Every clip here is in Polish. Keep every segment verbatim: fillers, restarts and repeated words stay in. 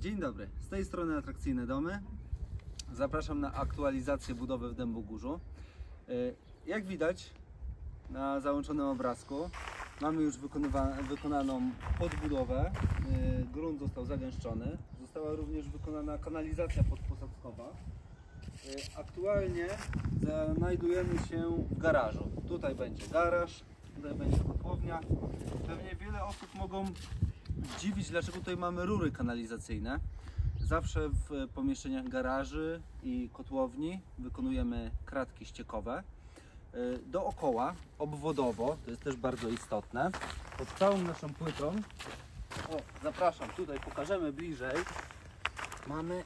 Dzień dobry, z tej strony Atrakcyjne Domy. Zapraszam na aktualizację budowy w Dębogórzu. Jak widać na załączonym obrazku, mamy już wykonaną podbudowę. Grunt został zagęszczony. Została również wykonana kanalizacja podposadzkowa. Aktualnie znajdujemy się w garażu. Tutaj będzie garaż, tutaj będzie kotłownia. Pewnie wiele osób mogą dziwić, dlaczego tutaj mamy rury kanalizacyjne. Zawsze w pomieszczeniach garaży i kotłowni wykonujemy kratki ściekowe. Dookoła, obwodowo, to jest też bardzo istotne, pod całą naszą płytą, o, zapraszam, tutaj pokażemy bliżej, mamy,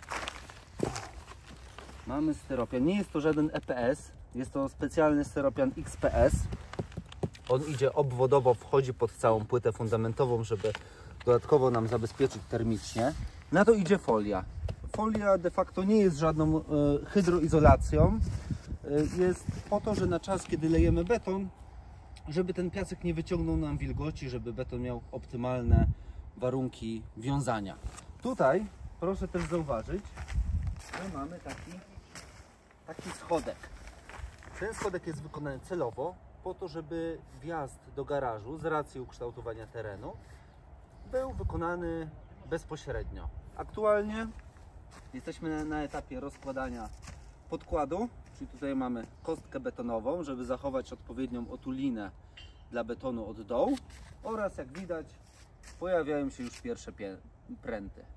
mamy styropian. Nie jest to żaden E P S, jest to specjalny styropian X P S. On idzie obwodowo, wchodzi pod całą płytę fundamentową, żeby dodatkowo nam zabezpieczyć termicznie. Na to idzie folia. Folia de facto nie jest żadną y, hydroizolacją. Y, jest po to, że na czas, kiedy lejemy beton, żeby ten piasek nie wyciągnął nam wilgoci, żeby beton miał optymalne warunki wiązania. Tutaj proszę też zauważyć, że mamy taki, taki schodek. Ten schodek jest wykonany celowo po to, żeby wjazd do garażu z racji ukształtowania terenu był wykonany bezpośrednio. Aktualnie jesteśmy na, na etapie rozkładania podkładu, czyli tutaj mamy kostkę betonową, żeby zachować odpowiednią otulinę dla betonu od dołu, oraz jak widać pojawiają się już pierwsze pręty.